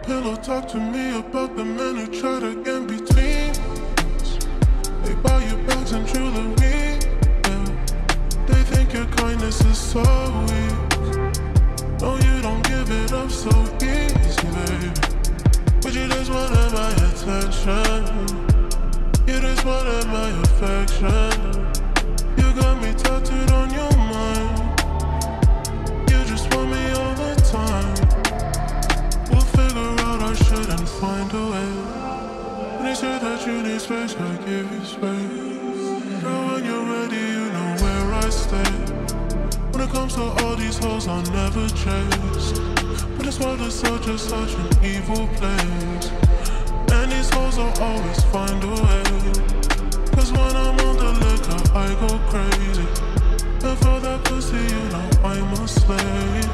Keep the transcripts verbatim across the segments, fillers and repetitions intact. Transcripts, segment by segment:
pillow, talk to me about the men who try to get between us. They buy you bags and jewelry, yeah. They think your kindness is so weak. No, you don't give it up so easy, baby. But you just wanted my attention. You just wanted my affection. You got me tattooed on your mind. You just want me all the time. We'll figure out our shit and find a way. When you say that you need space, I give you space. Girl, when you're ready, you know where I stay. When it comes to all these hoes, I'll never chase. But this world is such a, such an evil place. And these hoes will always find a way. Cause when I'm on the liquor, I go crazy. And for that pussy, you know I'm a slave.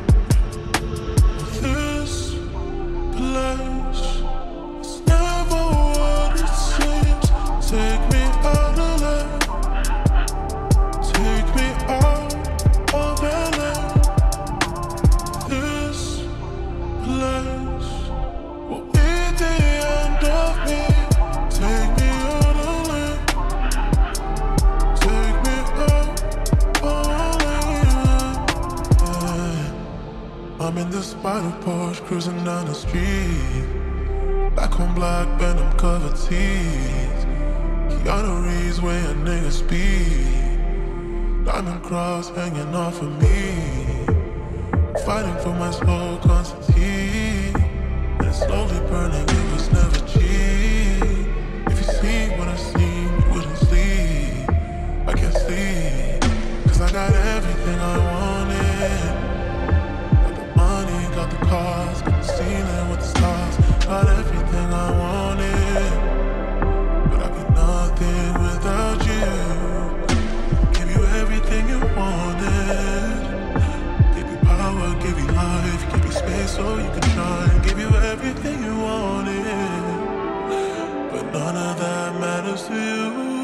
This place is never what it seems. Take me out of there. Take me out of L A. This place will be the end of me. Take me out of there. Take me out of there. I'm in the spider Porsche, cruising down the street. Black on black, Venom covered teeth. Keanu Reeves way a nigga speed. Diamond cross hanging off of me. Fighting for my soul, constantly. And it's slowly burning, it was never cheap. If you see what I've seen, you wouldn't sleep. I can't sleep, cause I got everything I wanted. Got the money, got the cars, got the ceiling with the stars. Got everything I wanted, but I'd be nothing without you. Give you everything you wanted. Give you power, give you life, give you space so you can shine. Give you everything you wanted, but none of that matters to you.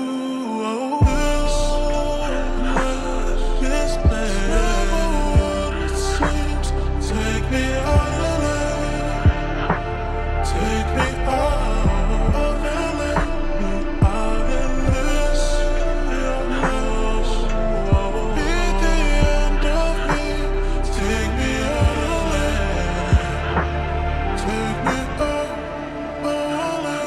This place, take me out of there. Take me out of L A. Out of this house. Be the end of me. Take me out of there. Take me out of L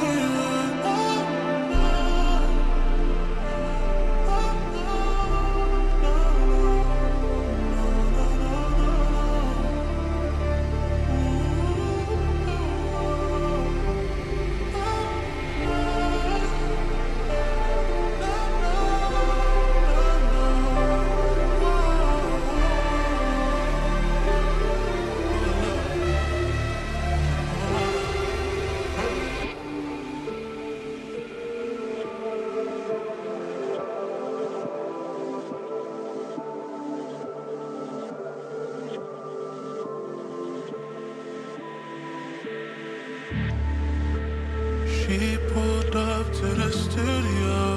She pulled up to the studio.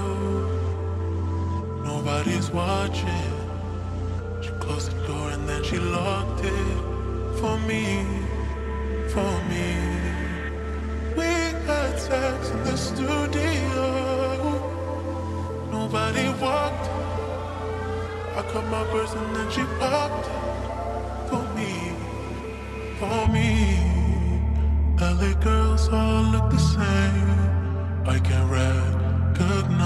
Nobody's watching. She closed the door and then she locked it. For me, for me. We had sex in the studio. Nobody walked. I cut my purse and then she popped. For me, for me. L A girls all look the same. I can recognize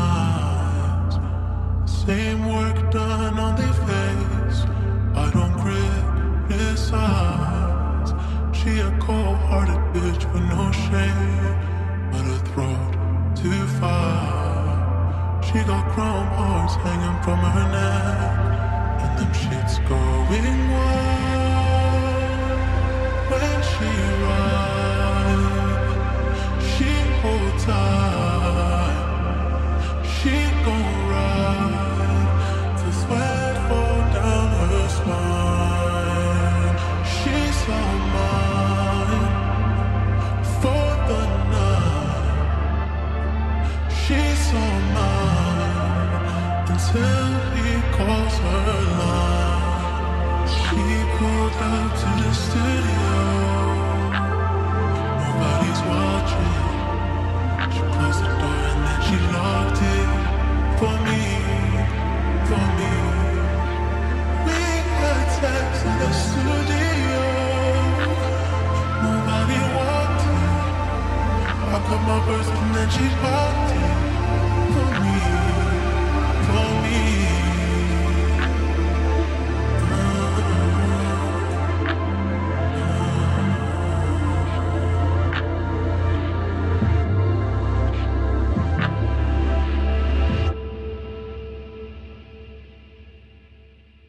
same work done on their face. I don't criticize. She a cold-hearted bitch with no shame, but her throat too far. She got chrome hearts hanging from her neck, and them shits going wild when she rides. She hold tight, she gon' ride till sweat fall down her spine. She's all mine for the night. She's all mine until he calls her line. She pulled up to the studio. always watching. She closed the door and then she locked it for me, for me. We had sex in the studio. Nobody walked in. I cut my burst and then she locked